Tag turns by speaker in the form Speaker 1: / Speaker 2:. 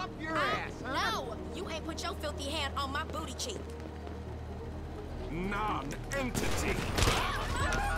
Speaker 1: Up your ass, huh?
Speaker 2: No! You ain't put your filthy hand on my booty cheek.
Speaker 3: Non-entity.